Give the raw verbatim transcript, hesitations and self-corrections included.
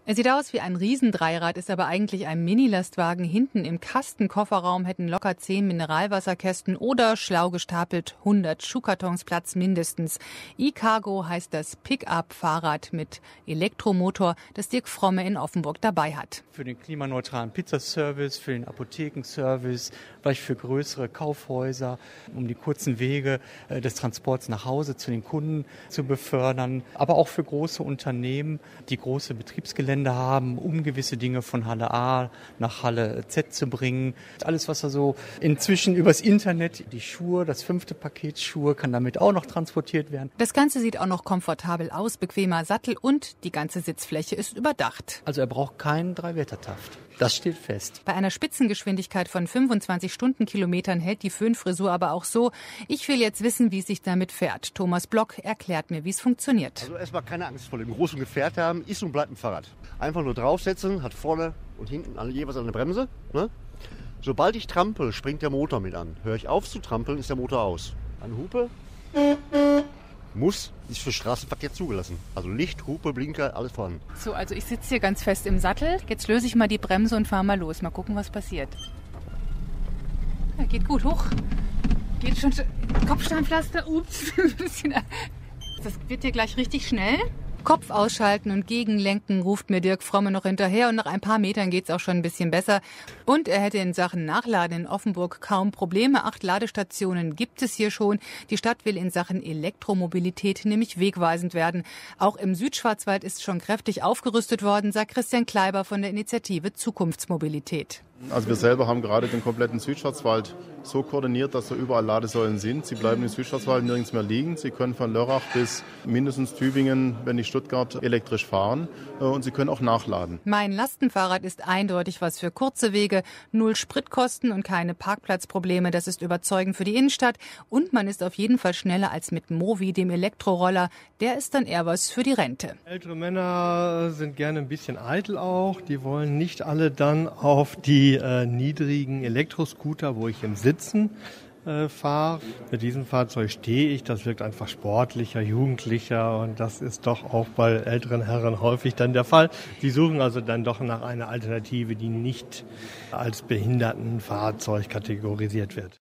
Er sieht aus wie ein Riesendreirad, ist aber eigentlich ein Mini-Lastwagen. Hinten im Kastenkofferraum hätten locker zehn Mineralwasserkästen oder schlau gestapelt hundert Schuhkartons Platz mindestens. E-Cargo heißt das Pick-up-Fahrrad mit Elektromotor, das Dirk Fromme in Offenburg dabei hat. Für den klimaneutralen Pizzaservice, für den Apothekenservice, vielleicht für größere Kaufhäuser, um die kurzen Wege des Transports nach Hause zu den Kunden zu befördern. Aber auch für große Unternehmen, die große Betriebsgelände haben, um gewisse Dinge von Halle A nach Halle Z zu bringen. Alles, was also inzwischen übers Internet, die Schuhe, das fünfte Paket Schuhe kann damit auch noch transportiert werden. Das Ganze sieht auch noch komfortabel aus, bequemer Sattel und die ganze Sitzfläche ist überdacht. Also er braucht keinen Dreiwettertaft. Das steht fest. Bei einer Spitzengeschwindigkeit von fünfundzwanzig Stundenkilometern hält die Föhnfrisur aber auch so. Ich will jetzt wissen, wie es sich damit fährt. Thomas Block erklärt mir, wie es funktioniert. Also erstmal keine Angst vor dem großen Gefährt haben, ist und bleibt ein Fahrrad. Einfach nur draufsetzen, hat vorne und hinten alle jeweils eine Bremse. Ne? Sobald ich trampel, springt der Motor mit an. Höre ich auf zu trampeln, ist der Motor aus. Eine Hupe muss, ist für Straßenverkehr zugelassen. Also Licht, Hupe, Blinker, alles vorhanden. So, also ich sitze hier ganz fest im Sattel. Jetzt löse ich mal die Bremse und fahre mal los. Mal gucken, was passiert. Ja, geht gut, hoch. Geht schon Kopfsteinpflaster. Ups, ein bisschen. Das wird hier gleich richtig schnell. Kopf ausschalten und gegenlenken, ruft mir Dirk Fromme noch hinterher und nach ein paar Metern geht's auch schon ein bisschen besser. Und er hätte in Sachen Nachladen in Offenburg kaum Probleme. Acht Ladestationen gibt es hier schon. Die Stadt will in Sachen Elektromobilität nämlich wegweisend werden. Auch im Südschwarzwald ist schon kräftig aufgerüstet worden, sagt Christian Kleiber von der Initiative Zukunftsmobilität. Also wir selber haben gerade den kompletten Südschwarzwald so koordiniert, dass da überall Ladesäulen sind. Sie bleiben im Südschwarzwald nirgends mehr liegen. Sie können von Lörrach bis mindestens Tübingen, wenn nicht Stuttgart, elektrisch fahren. Und Sie können auch nachladen. Mein Lastenfahrrad ist eindeutig was für kurze Wege. Null Spritkosten und keine Parkplatzprobleme. Das ist überzeugend für die Innenstadt. Und man ist auf jeden Fall schneller als mit Movi, dem Elektroroller. Der ist dann eher was für die Rente. Ältere Männer sind gerne ein bisschen eitel auch. Die wollen nicht alle dann auf die äh, niedrigen Elektroscooter, wo ich im Sitzen äh, fahre. Mit diesem Fahrzeug stehe ich. Das wirkt einfach sportlicher, jugendlicher und das ist doch auch bei älteren Herren häufig dann der Fall. Die suchen also dann doch nach einer Alternative, die nicht als Behindertenfahrzeug kategorisiert wird.